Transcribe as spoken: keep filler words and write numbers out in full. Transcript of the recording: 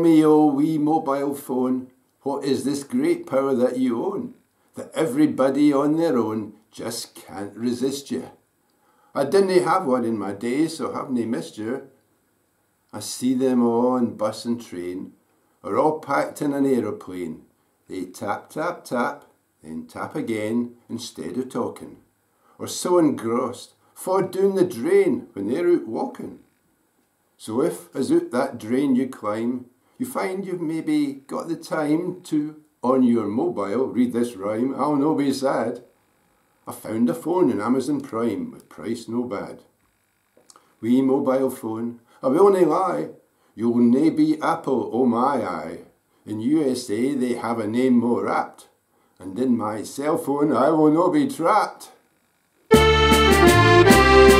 me, oh wee mobile phone, what is this great power that you own, that everybody on their own just can't resist you? I didn't have one in my day, so haven't missed you. I see them all on bus and train, or all packed in an aeroplane. They tap, tap, tap, then tap again instead of talking, or so engrossed, fall down the drain when they're out walking. So if, as out that drain you climb, you find you've maybe got the time to, on your mobile, read this rhyme, I'll no be sad. I found a phone in Amazon Prime with price no bad. Wee mobile phone, I will nae lie, you'll nae be Apple, oh my eye. In U S A they have a name more apt, and in my cell phone I will no be trapped.